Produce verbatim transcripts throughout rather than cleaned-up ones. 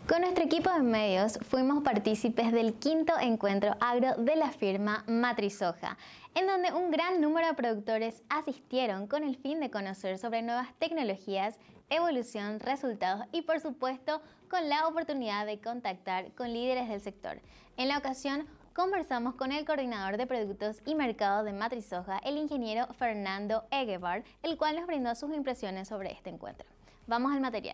Con nuestro equipo de medios fuimos partícipes del quinto encuentro agro de la firma Matrisoja, en donde un gran número de productores asistieron con el fin de conocer sobre nuevas tecnologías, evolución, resultados y por supuesto con la oportunidad de contactar con líderes del sector. En la ocasión conversamos con el coordinador de productos y mercados de Matrisoja, el ingeniero Fernando Eguevar, el cual nos brindó sus impresiones sobre este encuentro. Vamos al material.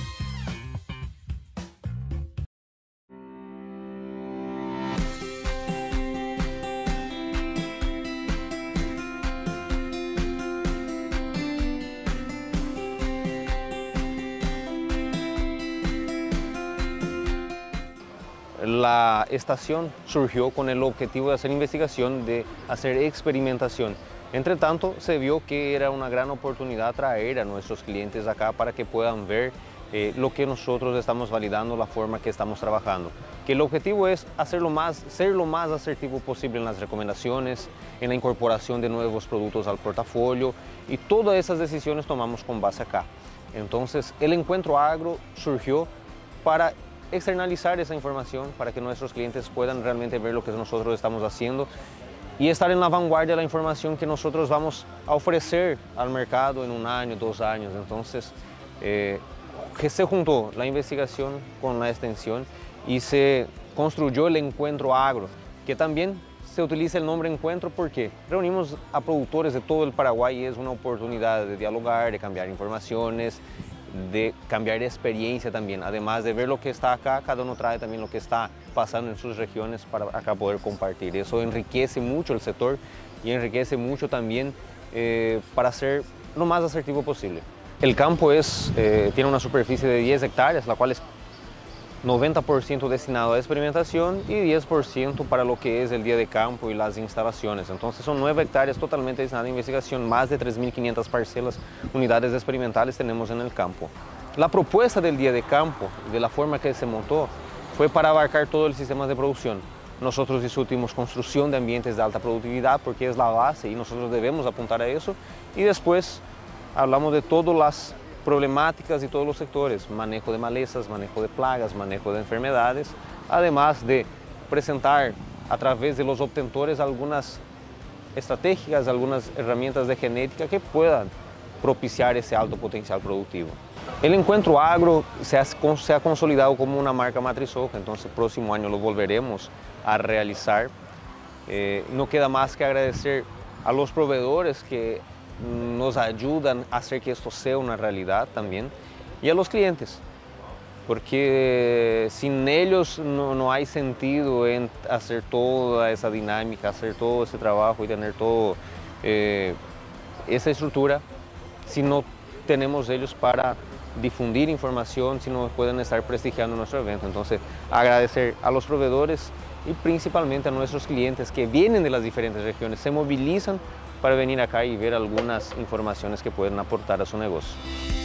La estación surgió con el objetivo de hacer investigación, de hacer experimentación. Entre tanto, se vio que era una gran oportunidad traer a nuestros clientes acá para que puedan ver eh, lo que nosotros estamos validando, la forma que estamos trabajando. Que el objetivo es hacerlo más, ser lo más asertivo posible en las recomendaciones, en la incorporación de nuevos productos al portafolio, y todas esas decisiones tomamos con base acá. Entonces, el encuentro agro surgió para externalizar esa información, para que nuestros clientes puedan realmente ver lo que nosotros estamos haciendo y estar en la vanguardia de la información que nosotros vamos a ofrecer al mercado en un año, dos años. Entonces, eh, que se juntó la investigación con la extensión y se construyó el encuentro agro, que también se utiliza el nombre encuentro porque reunimos a productores de todo el Paraguay y es una oportunidad de dialogar, de cambiar informaciones, de cambiar experiencia también, además de ver lo que está acá, cada uno trae también lo que está pasando en sus regiones para acá poder compartir. Eso enriquece mucho el sector y enriquece mucho también eh, para ser lo más asertivo posible. El campo es, eh, tiene una superficie de diez hectáreas, la cual es noventa por ciento destinado a experimentación y diez por ciento para lo que es el día de campo y las instalaciones. Entonces son nueve hectáreas totalmente destinadas a investigación, más de tres mil quinientas parcelas, unidades experimentales tenemos en el campo. La propuesta del día de campo, de la forma que se montó, fue para abarcar todo el sistema de producción. Nosotros discutimos construcción de ambientes de alta productividad porque es la base y nosotros debemos apuntar a eso, y después hablamos de todas las problemáticas y todos los sectores, manejo de malezas, manejo de plagas, manejo de enfermedades, además de presentar a través de los obtentores algunas estrategias, algunas herramientas de genética que puedan propiciar ese alto potencial productivo. El encuentro agro se ha, se ha consolidado como una marca Matrisoja, entonces el próximo año lo volveremos a realizar. Eh, no queda más que agradecer a los proveedores que nos ayudan a hacer que esto sea una realidad también, y a los clientes, porque sin ellos no, no hay sentido en hacer toda esa dinámica, hacer todo ese trabajo y tener toda eh, esa estructura si no tenemos ellos para difundir información, si no pueden estar prestigiando nuestro evento. Entonces, agradecer a los proveedores y principalmente a nuestros clientes que vienen de las diferentes regiones, se movilizan para venir acá y ver algunas informaciones que pueden aportar a su negocio.